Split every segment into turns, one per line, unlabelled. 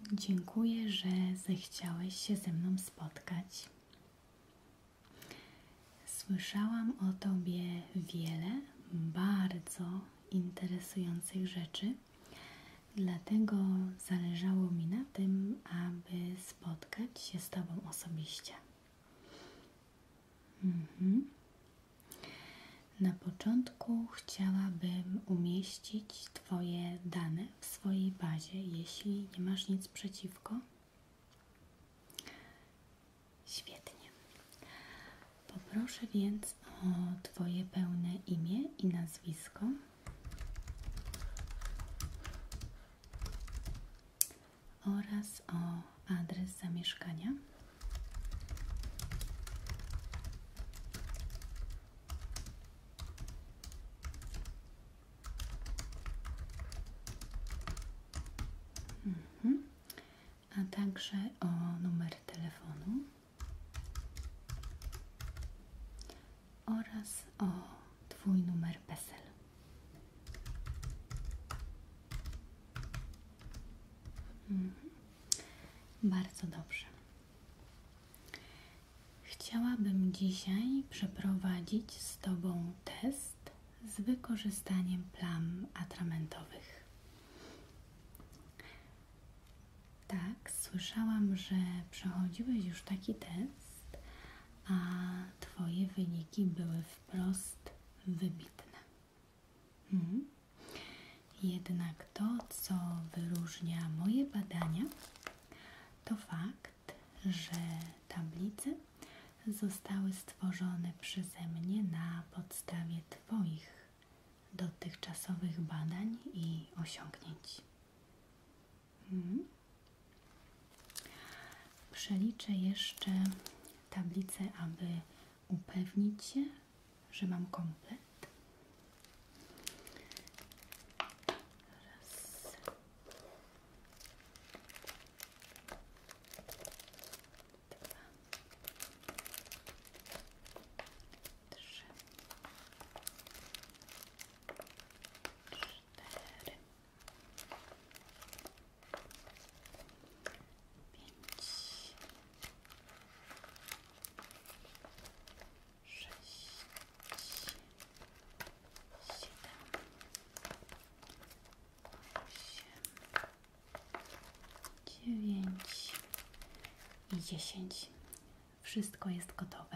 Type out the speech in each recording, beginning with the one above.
Dziękuję, że zechciałeś się ze mną spotkać. Słyszałam o Tobie wiele bardzo interesujących rzeczy, dlatego zależało mi na tym, aby spotkać się z Tobą osobiście. Na początku chciałabym umieścić Twoje dane w swojej bazie, jeśli nie masz nic przeciwko. Świetnie. Poproszę więc o Twoje pełne imię i nazwisko oraz o adres zamieszkania. A także o numer telefonu oraz o Twój numer PESEL. Bardzo dobrze. Chciałabym dzisiaj przeprowadzić z Tobą test z wykorzystaniem plam atramentowych. Tak, słyszałam, że przechodziłeś już taki test, a Twoje wyniki były wprost wybitne. Jednak to, co wyróżnia moje badania, to fakt, że tablice zostały stworzone przeze mnie na podstawie Twoich dotychczasowych badań i osiągnięć. Przeliczę jeszcze tablicę, aby upewnić się, że mam komplet. Raz, dwa, trzy, cztery, 5, 6, 7, 8, 9 i 10. Wszystko jest gotowe.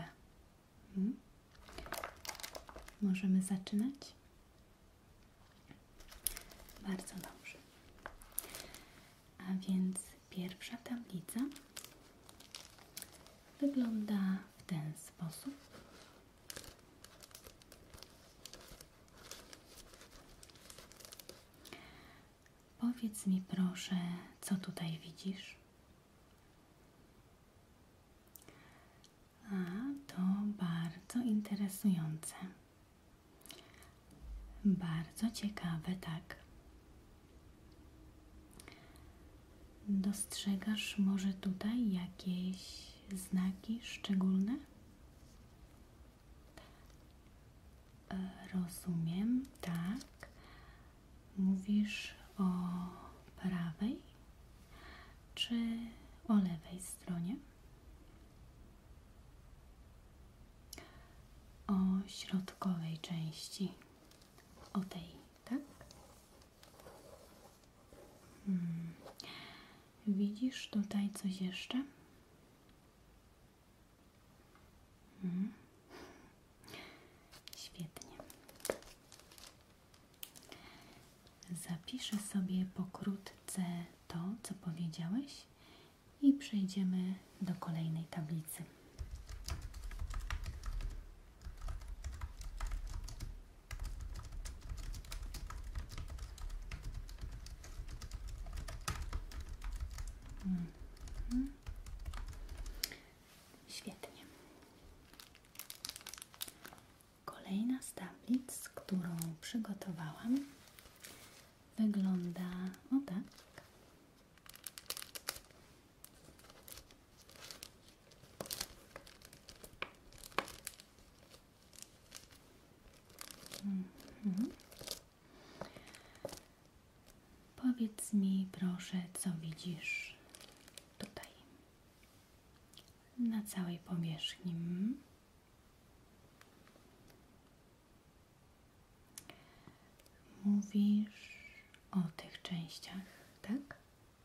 Możemy zaczynać? Bardzo dobrze. A więc pierwsza tablica wygląda w ten sposób. Powiedz mi proszę, co tutaj widzisz? A, to bardzo interesujące. Bardzo ciekawe, tak. Dostrzegasz może tutaj jakieś znaki szczególne? Rozumiem, tak. Mówisz o prawej czy o lewej stronie? O środkowej części. O tej, tak? Widzisz tutaj coś jeszcze? Świetnie. Zapiszę sobie pokrótce to, co powiedziałeś i przejdziemy do kolejnej tablicy. Świetnie. Kolejna z tablic, którą przygotowałam, wygląda o tak. Powiedz mi proszę, co widzisz na całej powierzchni. Mówisz o tych częściach, tak?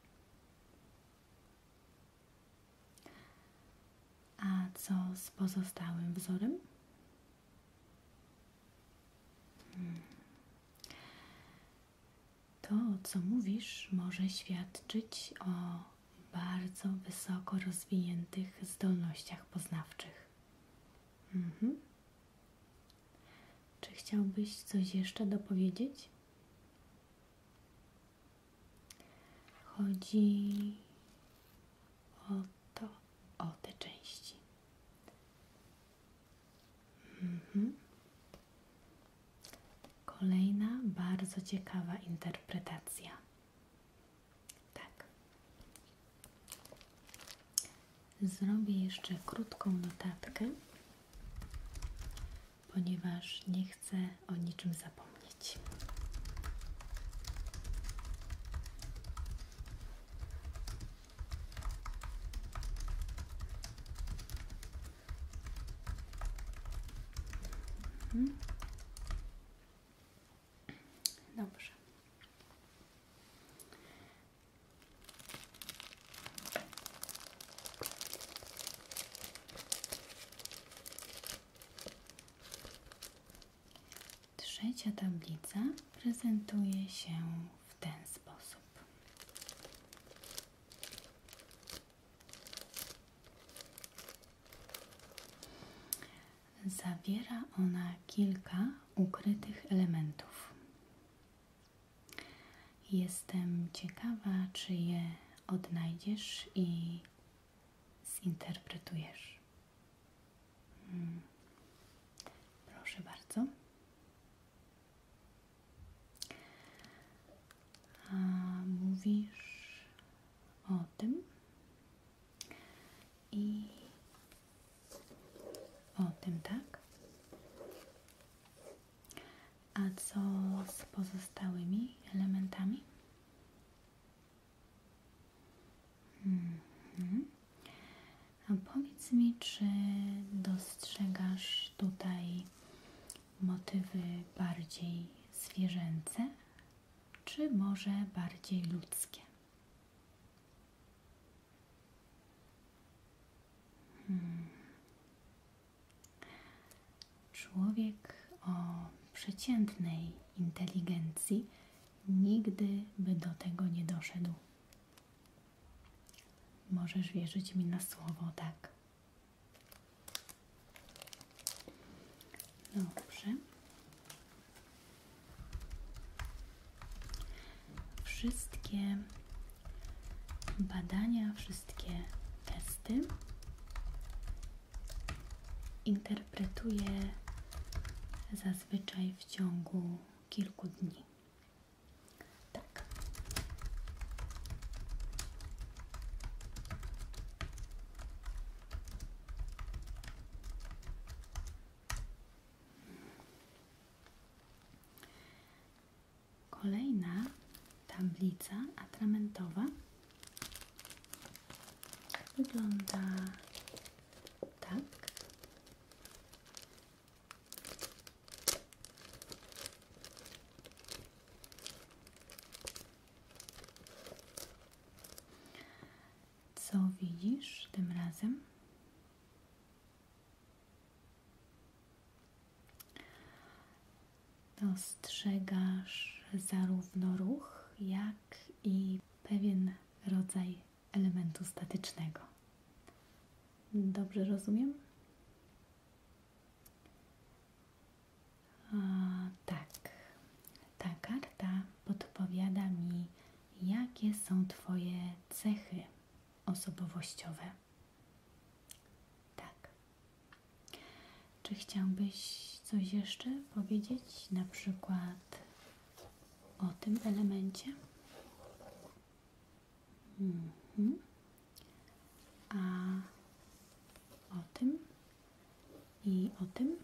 A co z pozostałym wzorem? To, co mówisz, może świadczyć o bardzo wysoko rozwiniętych zdolnościach poznawczych. Czy chciałbyś coś jeszcze dopowiedzieć? Chodzi o te części. Kolejna bardzo ciekawa interpretacja. Tak. Zrobię jeszcze krótką notatkę, ponieważ nie chcę o niczym zapomnieć. Dobrze. Trzecia tablica prezentuje się w ten sposób. Zawiera ona kilka ukrytych elementów. Jestem ciekawa, czy je odnajdziesz i zinterpretujesz. Proszę bardzo. A mówisz o tym i o tym, tak? A co z pozostałymi elementami? A powiedz mi, czy dostrzegasz tutaj motywy bardziej zwierzęce, czy może bardziej ludzkie? Człowiek o przeciętnej inteligencji nigdy by do tego nie doszedł. Możesz wierzyć mi na słowo, tak? Dobrze. Wszystkie badania, wszystkie testy interpretuję zazwyczaj w ciągu kilku dni. Tak. Kolejna tablica atramentowa wygląda tak. Co widzisz tym razem? Dostrzegasz zarówno ruch, jak i pewien rodzaj elementu statycznego. Dobrze rozumiem? Tak. Ta karta podpowiada mi, jakie są Twoje cechy osobowościowe. Tak. Czy chciałbyś coś jeszcze powiedzieć, na przykład o tym elemencie? A o tym i o tym?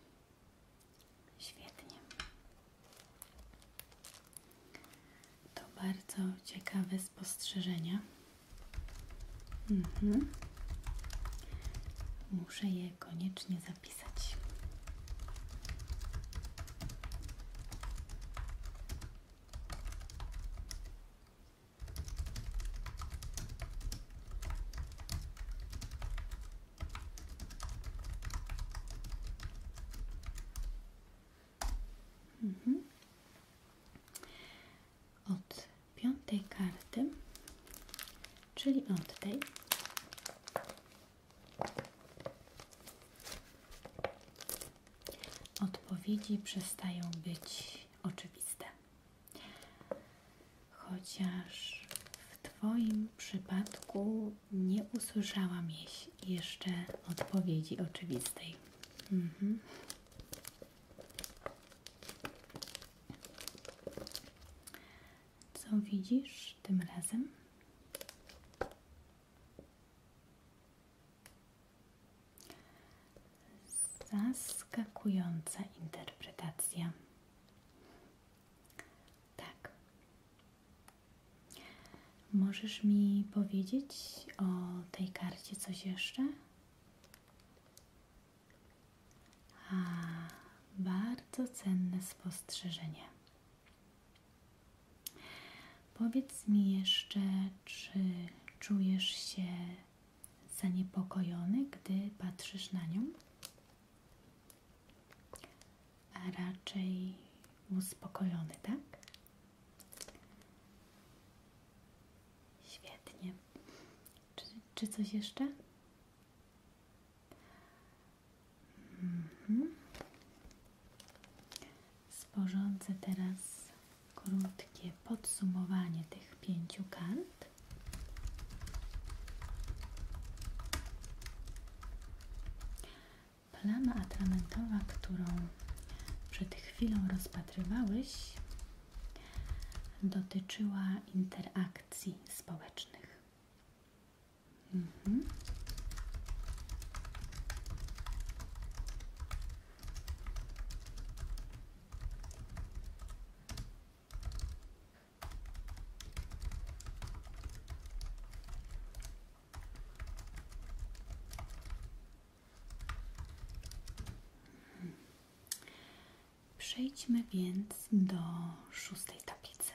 Świetnie. bardzo ciekawe spostrzeżenia. Muszę je koniecznie zapisać. Od 5. karty, czyli od tej, odpowiedzi przestają być oczywiste. Chociaż w Twoim przypadku nie usłyszałam jeszcze odpowiedzi oczywistej. Co widzisz tym razem? Zaskakująca interpretacja. Tak. Możesz mi powiedzieć o tej karcie coś jeszcze? Bardzo cenne spostrzeżenie. Powiedz mi jeszcze, czy czujesz się zaniepokojony, gdy patrzysz na nią? A raczej uspokojony, tak? Świetnie. Czy coś jeszcze? Sporządzę teraz krótkie podsumowanie tych 5 kart. Plama atramentowa, którą przed chwilą rozpatrywałeś, dotyczyła interakcji społecznych. Przejdźmy więc do 6. tablicy.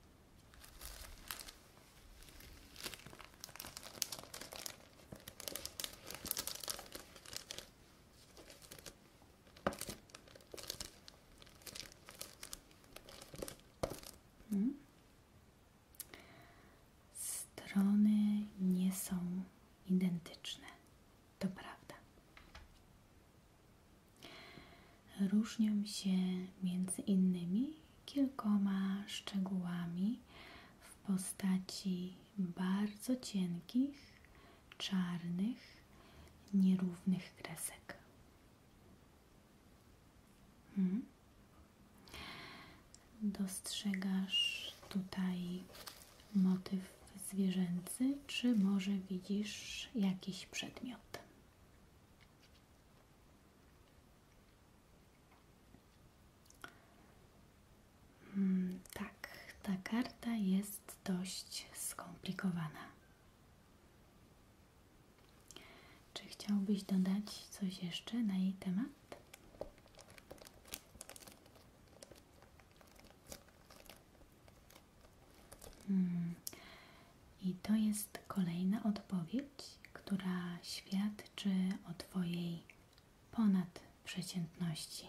Strony nie są identyczne, to prawda. Różnią się między innymi kilkoma szczegółami w postaci bardzo cienkich, czarnych, nierównych kresek. Dostrzegasz tutaj motyw zwierzęcy, czy może widzisz jakiś przedmiot? Tak, ta karta jest dość skomplikowana. Czy chciałbyś dodać coś jeszcze na jej temat? I to jest kolejna odpowiedź, która świadczy o Twojej ponadprzeciętności.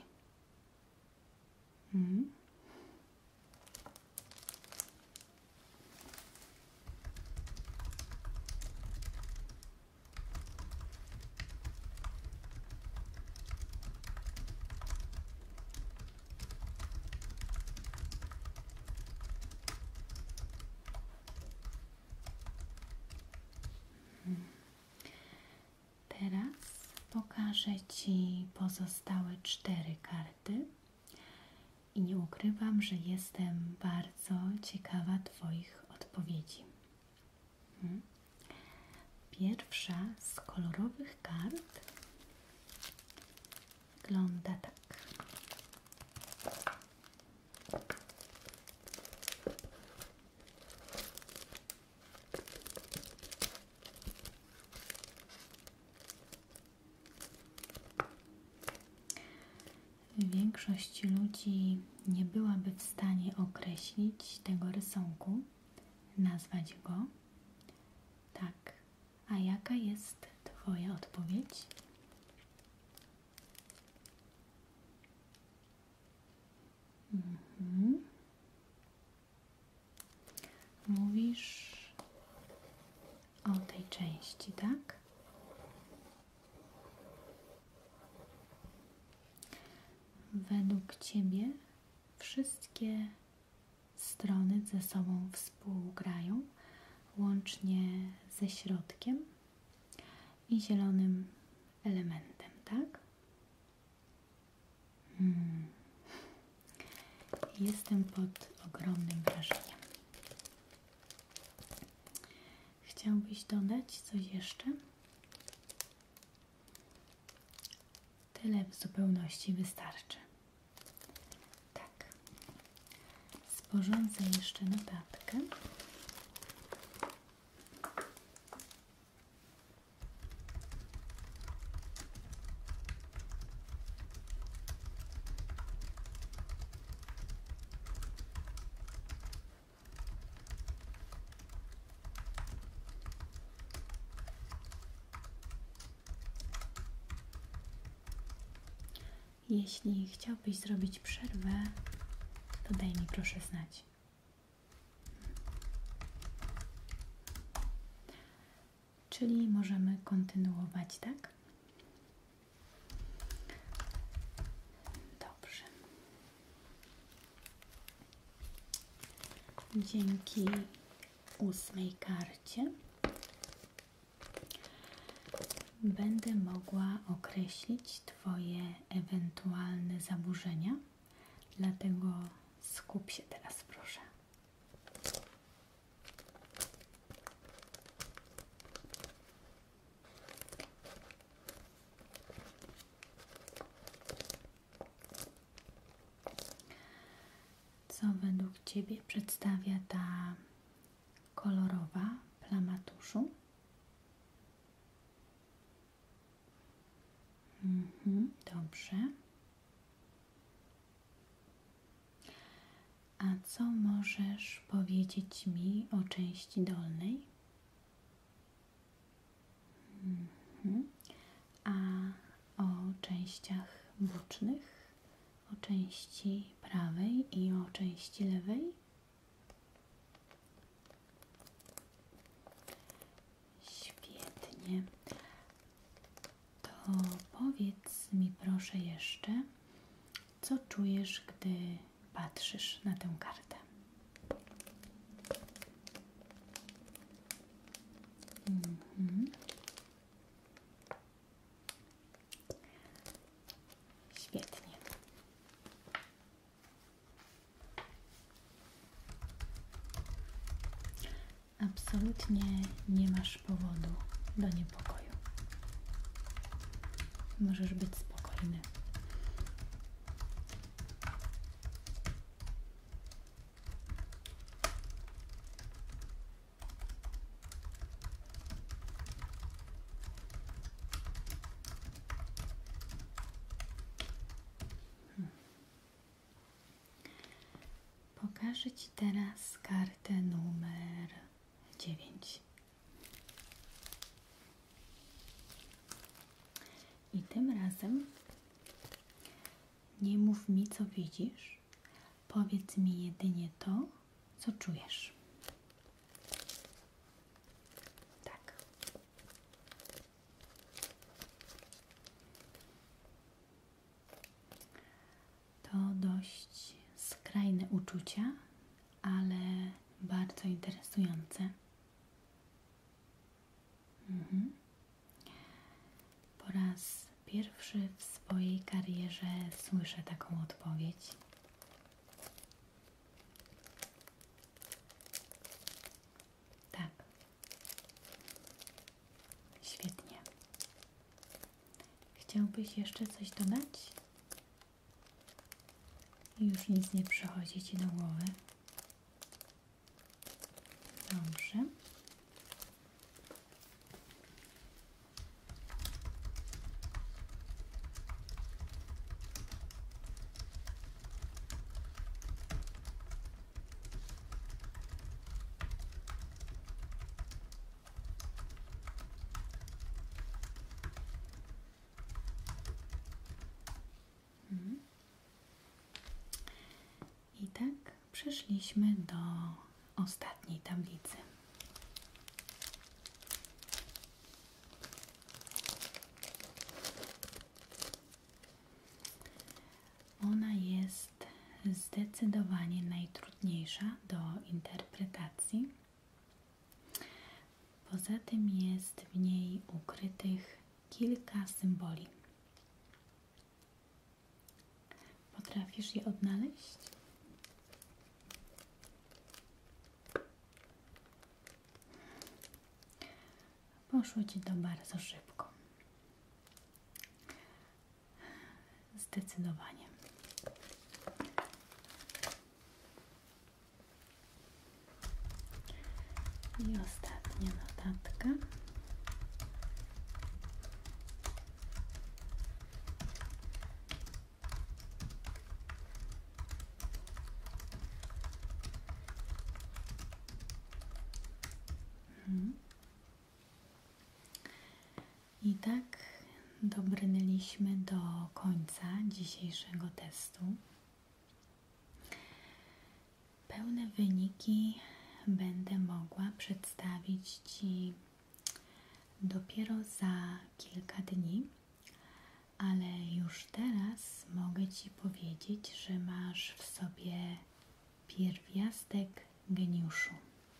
Teraz pokażę Ci pozostałe 4 karty i nie ukrywam, że jestem bardzo ciekawa Twoich odpowiedzi. Pierwsza z kolorowych kart wygląda tak. większość ludzi nie byłaby w stanie określić tego rysunku, nazwać go. Tak, a jaka jest Twoja odpowiedź? Mówisz o tej części, tak? Według Ciebie wszystkie strony ze sobą współgrają, łącznie ze środkiem i zielonym elementem, tak? Jestem pod ogromnym wrażeniem. Chciałbyś dodać coś jeszcze? Tyle w zupełności wystarczy. Tak. Sporządzę jeszcze notatkę. Jeśli chciałbyś zrobić przerwę, to daj mi proszę znać. Czyli możemy kontynuować, tak? Dobrze. Dzięki 8. karcie będę mogła określić Twoje ewentualne zaburzenia, dlatego skup się teraz, proszę. Co według Ciebie przedstawia ta kolorowa plama tuszu? Dobrze. A co możesz powiedzieć mi o części dolnej? A o częściach bocznych? O części prawej i o części lewej? Świetnie. To powiedz mi proszę jeszcze, co czujesz, gdy patrzysz na tę kartę? Świetnie. Absolutnie nie masz powodu do niepokoju. Możesz być spokojny. Pokażę Ci teraz kartę numer 9. I tym razem nie mów mi, co widzisz. Powiedz mi jedynie to, co czujesz. Tak. To dość skrajne uczucia, ale bardzo interesujące. Po raz pierwszy w swojej karierze słyszę taką odpowiedź. Tak. Świetnie. Chciałbyś jeszcze coś dodać? Już nic nie przychodzi Ci do głowy. Dobrze. I tak przeszliśmy do ostatniej tablicy. Ona jest zdecydowanie najtrudniejsza do interpretacji. Poza tym jest w niej ukrytych kilka symboli. Potrafisz je odnaleźć? Poszło Ci to bardzo szybko. Zdecydowanie. I ostatnia notatka. I tak dobrnęliśmy do końca dzisiejszego testu. Pełne wyniki będę mogła przedstawić Ci dopiero za kilka dni, ale już teraz mogę Ci powiedzieć, że masz w sobie pierwiastek geniuszu.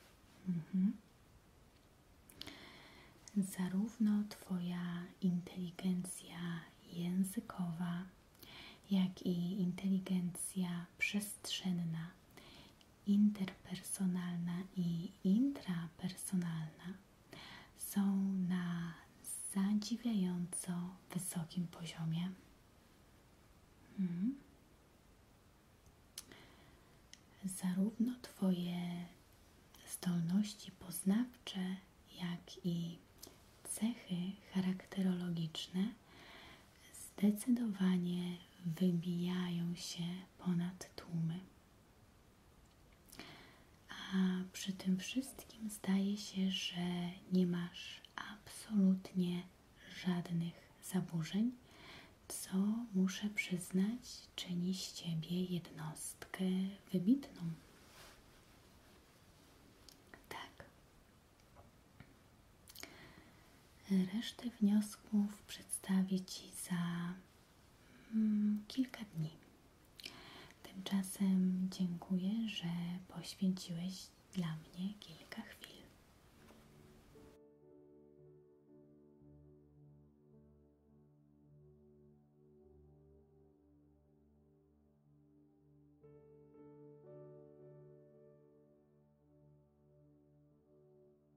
Zarówno Twoja inteligencja językowa, jak i inteligencja przestrzenna, interpersonalna i intrapersonalna są na zadziwiająco wysokim poziomie. Zarówno Twoje zdolności poznawcze, jak i cechy charakterologiczne zdecydowanie wybijają się ponad tłumy. A przy tym wszystkim zdaje się, że nie masz absolutnie żadnych zaburzeń, co muszę przyznać, czyni z Ciebie jednostkę wybitną. Tak. Resztę wniosków przedstawię Ci za kilka dni. Tymczasem dziękuję, że poświęciłeś dla mnie kilka chwil.